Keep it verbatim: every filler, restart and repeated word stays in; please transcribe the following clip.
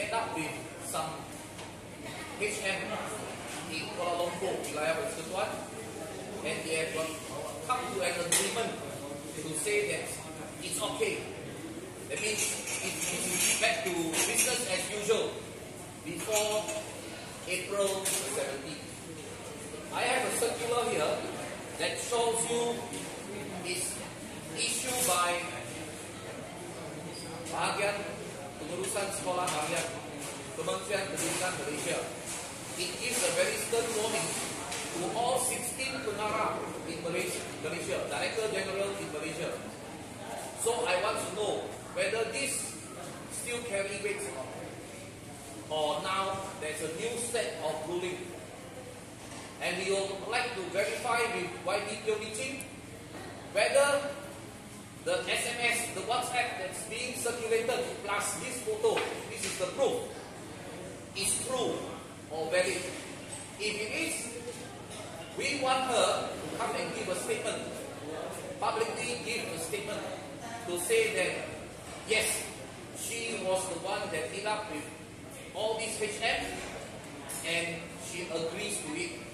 met up with some H M in Kuala Lumpur, Wilayah Persekutuan, and they have come to an agreement to say that it's okay. That means it's back to business as usual before April seventeenth. I have a circular here that shows you is issued by Bahagian Pengurusan Sekolah Harian Kementerian Pendidikan Malaysia. It gives a very stern warning to all sixteen pengarah in Malaysia, Malaysia, Director General in Malaysia. So I want to know whether this still carry weight or not, or now there's a new set of ruling. And we would like to verify with Y D P O D Ching whether the S M S, the WhatsApp that's being circulated plus this photo, this is the proof, is true or valid. If it is, we want her to come and give a statement, publicly give a statement to say that yes, she was the one that hit up with all these H M and she agrees to it.